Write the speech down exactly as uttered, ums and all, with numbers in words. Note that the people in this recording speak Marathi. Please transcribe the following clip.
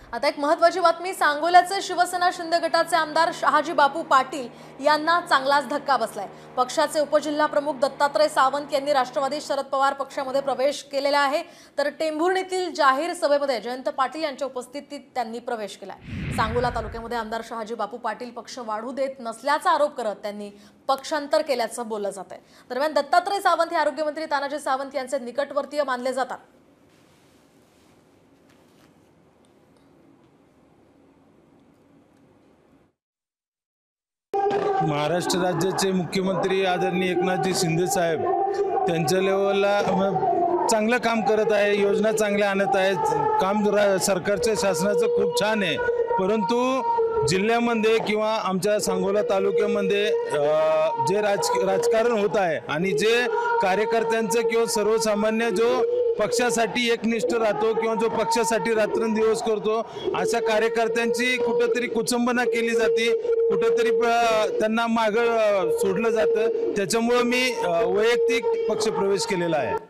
आता एक महत्त्वाची बातमी, सांगोल्याचे शिवसेना शिंदे गटाचे आमदार शहाजी बापू पाटील यांना चांगलाच धक्का बसलाय। पक्षाचे उपजिल्हा प्रमुख दत्तात्रय सावंत यांनी राष्ट्रवादी शरद पवार पक्षामध्ये प्रवेश केलेला आहे, तर टेंभुर्णीतील जाहीर सभेमध्ये जयंत पाटील यांच्या उपस्थितीत त्यांनी प्रवेश केलाय। सांगोला तालुक्यामध्ये आमदार शहाजी बापू पाटील पक्ष वाढू देत नसल्याचा आरोप करत त्यांनी पक्षांतर केल्याचं बोललं जात आहे। दरम्यान दत्तात्रय सावंत हे आरोग्यमंत्री तानाजी सावंत यांचे निकटवर्तीय मानले जातात। महाराष्ट्र राज्याचे मुख्यमंत्री आदरणीय एकनाथजी शिंदे साहेब त्यांच्या लेवलला चांगलं काम करत आहे, योजना चांगल्या आणत आहेत, काम सरकारच्या शासनाचं खूप छान आहे। परंतु जिल्ह्यामध्ये किंवा आमच्या सांगोला तालुक्यामध्ये जे राज राजकारण होत आहे आणि जे कार्यकर्त्यांचं किंवा सर्वसामान्य जो पक्षासाठी एकनिष्ठ राहतो किंवा जो पक्षासाठी रात्रंदिवस करतो, अशा कार्यकर्त्यांची कुठेतरी कुचंबना केली जाते, कुठेतरी त्यांना मागं सोडलं जातं। त्याच्यामुळे मी वैयक्तिक पक्षप्रवेश केलेला आहे।